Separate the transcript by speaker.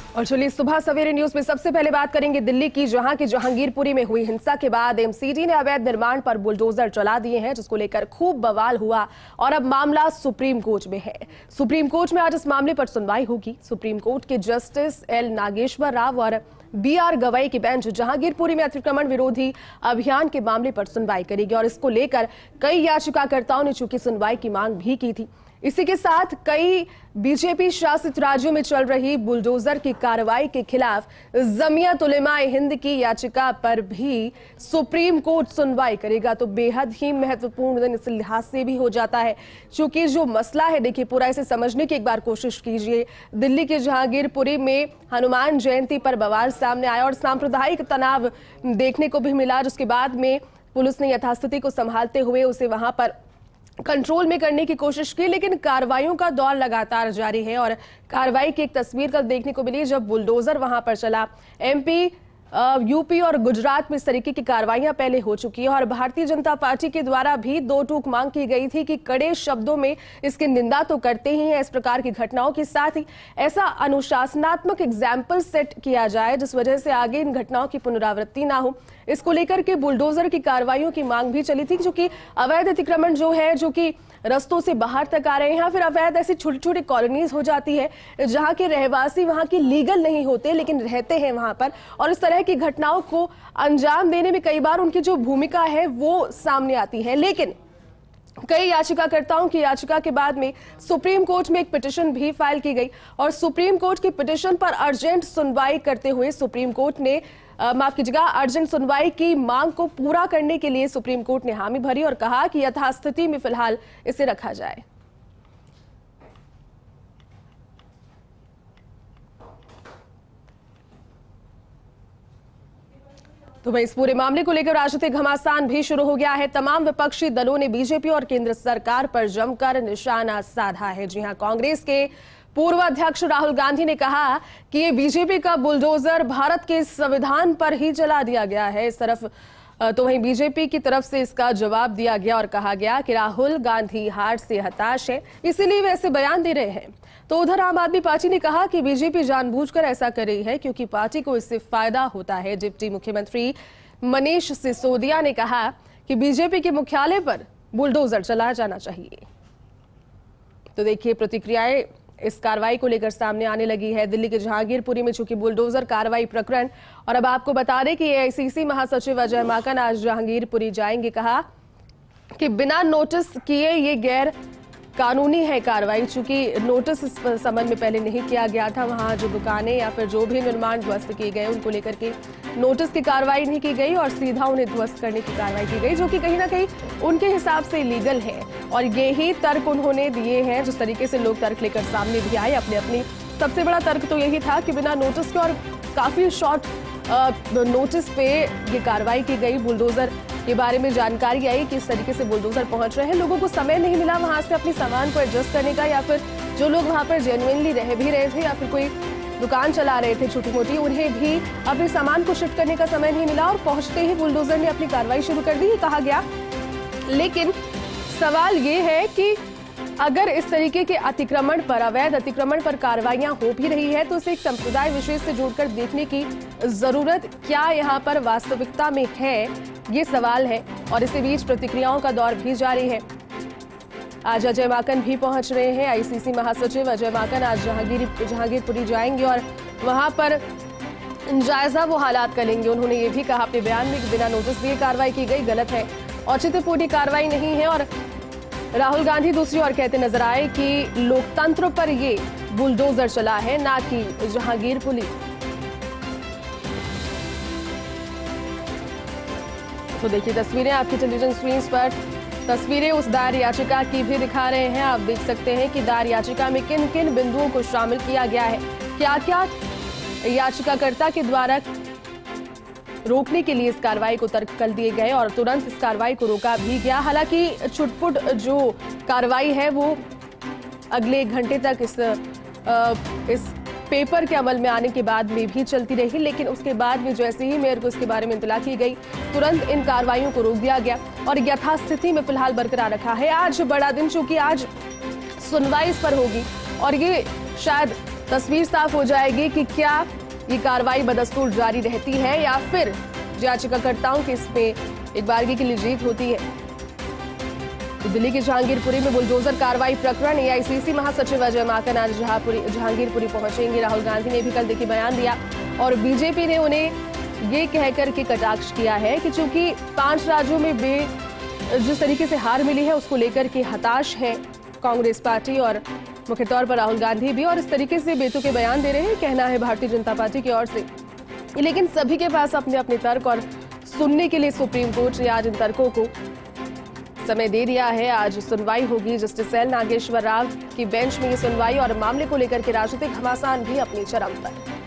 Speaker 1: और चलिए सुबह सवेरे न्यूज में सबसे पहले बात करेंगे दिल्ली की, जहां की जहांगीरपुरी में हुई हिंसा के बाद एमसीडी ने अवैध निर्माण पर बुलडोजर चला दिए हैं, जिसको लेकर खूब बवाल हुआ और अब मामला सुप्रीम कोर्ट में है। सुप्रीम कोर्ट में आज इस मामले पर सुनवाई होगी। सुप्रीम कोर्ट के जस्टिस एल नागेश्वर राव और BR गवई की बेंच जहांगीरपुरी में अतिक्रमण विरोधी अभियान के मामले पर सुनवाई करेगी और इसको लेकर कई याचिकाकर्ताओं ने चूंकि सुनवाई की मांग भी की थी। इसी के साथ कई बीजेपी शासित राज्यों में चल रही बुलडोजर की कार्रवाई के खिलाफ जमीयत उलेमाए हिंद की याचिका पर भी सुप्रीम कोर्ट सुनवाई करेगा। तो बेहद ही महत्वपूर्ण दिन इस लिहाज से भी हो जाता है, क्योंकि जो मसला है, देखिए पूरा इसे समझने की एक बार कोशिश कीजिए। दिल्ली के जहांगीरपुरी में हनुमान जयंती पर बवाल सामने आया और सांप्रदायिक तनाव देखने को भी मिला, जिसके बाद में पुलिस ने यथास्थिति को संभालते हुए उसे वहां पर कंट्रोल में करने की कोशिश की, लेकिन कार्रवाइयों का दौर लगातार जारी है। और कार्रवाई की एक तस्वीर कल देखने को मिली जब बुलडोजर वहां पर चला। MP, यूपी और गुजरात में इस तरीके की कार्रवाइयां पहले हो चुकी है और भारतीय जनता पार्टी के द्वारा भी दो टूक मांग की गई थी कि कड़े शब्दों में इसकी निंदा तो करते ही हैं इस प्रकार की घटनाओं के साथ ही ऐसा अनुशासनात्मक एग्जाम्पल सेट किया जाए जिस वजह से आगे इन घटनाओं की पुनरावृत्ति ना हो। इसको लेकर के बुलडोजर की कार्रवाइयों की मांग भी चली थी, क्योंकि अवैध अतिक्रमण जो है, जो कि रस्तों से बाहर तक आ रहे हैं, फिर अवैध ऐसी छोटी छोटी कॉलोनीज हो जाती है जहां के रहवासी वहां की लीगल नहीं होते लेकिन रहते हैं वहां पर, और इस तरह की घटनाओं को अंजाम देने में कई बार उनकी जो भूमिका है वो सामने आती है। लेकिन कई याचिकाकर्ताओं की याचिका के बाद में सुप्रीम कोर्ट में एक पिटीशन भी फाइल की गई और सुप्रीम कोर्ट की पिटीशन पर अर्जेंट सुनवाई करते हुए सुप्रीम कोर्ट ने माफ कीजिएगा, अर्जेंट सुनवाई की मांग को पूरा करने के लिए सुप्रीम कोर्ट ने हामी भरी और कहा कि यथास्थिति में फिलहाल इसे रखा जाए। तो भाई इस पूरे मामले को लेकर राजनीतिक घमासान भी शुरू हो गया है। तमाम विपक्षी दलों ने बीजेपी और केंद्र सरकार पर जमकर निशाना साधा है। जी हां, कांग्रेस के पूर्व अध्यक्ष राहुल गांधी ने कहा कि ये बीजेपी का बुलडोजर भारत के संविधान पर ही चला दिया गया है। इस तरफ तो वहीं बीजेपी की तरफ से इसका जवाब दिया गया और कहा गया कि राहुल गांधी हार से हताश है, इसीलिए वे ऐसे बयान दे रहे हैं। तो उधर आम आदमी पार्टी ने कहा कि बीजेपी जानबूझकर ऐसा कर रही है क्योंकि पार्टी को इससे फायदा होता है। डिप्टी मुख्यमंत्री मनीष सिसोदिया ने कहा कि बीजेपी के मुख्यालय पर बुलडोजर चलाया जाना चाहिए। तो देखिए प्रतिक्रियाएं इस कार्रवाई को लेकर सामने आने लगी है। दिल्ली के जहांगीरपुरी में चूंकि बुलडोजर कार्रवाई प्रकरण, और अब आपको बता दें कि AICC महासचिव अजय माकन आज जहांगीरपुरी जाएंगे। कहा कि बिना नोटिस किए ये गैर कानूनी है कार्रवाई, चूंकि नोटिस इस संबंध में पहले नहीं किया गया था। वहां जो दुकानें या फिर जो भी निर्माण ध्वस्त किए गए उनको लेकर के नोटिस की कार्रवाई नहीं की गई और सीधा उन्हें ध्वस्त करने की कार्रवाई की गई, जो कि कहीं ना कहीं उनके हिसाब से लीगल है। और यही तर्क उन्होंने दिए हैं, जिस तरीके से लोग तर्क लेकर सामने भी आए अपनी सबसे बड़ा तर्क तो यही था कि बिना नोटिस के और काफी शॉर्ट नोटिस पे ये कार्रवाई की गई। बुलडोजर के बारे में जानकारी आई कि इस तरीके से बुलडोजर पहुंच रहे हैं, लोगों को समय नहीं मिला वहां से अपनी सामान को एडजस्ट करने का, या फिर जो लोग वहां पर जेन्युइनली रह भी रहे थे या फिर कोई दुकान चला रहे थे छोटी मोटी, उन्हें भी अपने सामान को शिफ्ट करने का समय नहीं मिला और पहुंचते ही बुलडोजर ने अपनी कार्रवाई शुरू कर दी, ये कहा गया। लेकिन सवाल ये है कि अगर इस तरीके के अतिक्रमण पर, अवैध अतिक्रमण पर कार्रवाइयां हो भी रही है तो उसे एक संप्रदाय विशेष से जोड़कर देखने की जरूरत क्या यहाँ पर वास्तविकता में है, ये सवाल है। और इसी बीच प्रतिक्रियाओं का दौर भी जारी है। आज अजय माकन भी पहुंच रहे हैं। AICC महासचिव अजय माकन आज जहांगीरपुरी जाएंगे और वहां पर जायजा वो हालात कर लेंगे। उन्होंने ये भी कहा अपने बयान में कि बिना नोटिस दिए कार्रवाई की गई गलत है, औचित्यपूर्ण कार्रवाई नहीं है। और राहुल गांधी दूसरी ओर कहते नजर आए कि लोकतंत्र पर ये बुलडोजर चला है, ना कि जहांगीरपुरी। तो देखिए तस्वीरें आपकी टेलीविजन स्क्रीन पर, तस्वीरें उस दायर याचिका की भी दिखा रहे हैं। आप देख सकते हैं कि दायर याचिका में किन किन बिंदुओं को शामिल किया गया है, क्या क्या याचिकाकर्ता के द्वारा रोकने के लिए इस कार्रवाई को तर्क कर दिए गए और तुरंत इस कार्रवाई को रोका भी गया। हालांकि छुटपुट जो कार्रवाई है वो अगले घंटे तक इस पेपर के अमल में आने के बाद में भी चलती रही, लेकिन उसके बाद में जैसे ही मेयर को इसके बारे में इत्तला की गई तुरंत इन कार्रवाइयों को रोक दिया गया और यथास्थिति में फिलहाल बरकरार रखा है। आज बड़ा दिन, चूंकि आज सुनवाई इस पर होगी और ये शायद तस्वीर साफ हो जाएगी कि क्या ये कार्रवाई बदस्तूर जारी रहती है या फिर याचिकाकर्ताओं के इसमें एक बारगी के लिए जीत होती है। तो दिल्ली के जहांगीरपुरी में बुलडोजर कार्रवाई प्रकरण एआईसीसी महासचिव अजय माकन आज जहांगीरपुरी पहुंचेंगे। राहुल गांधी ने भी कल देखिए बयान दिया और बीजेपी ने उन्हें ये कहकर के कटाक्ष किया है कि चूंकि 5 राज्यों में जिस तरीके से हार मिली है उसको लेकर के हताश है कांग्रेस पार्टी और मुख्य तौर पर राहुल गांधी भी, और इस तरीके से बेतुके बयान दे रहे हैं, कहना है भारतीय जनता पार्टी की ओर से। लेकिन सभी के पास अपने अपने तर्क और सुनने के लिए सुप्रीम कोर्ट ने आज इन तर्कों को समय दे दिया है। आज सुनवाई होगी। जस्टिस एल नागेश्वर राव की बेंच में ये सुनवाई और मामले को लेकर के राजनीतिक घमासान भी अपनी चरम पर।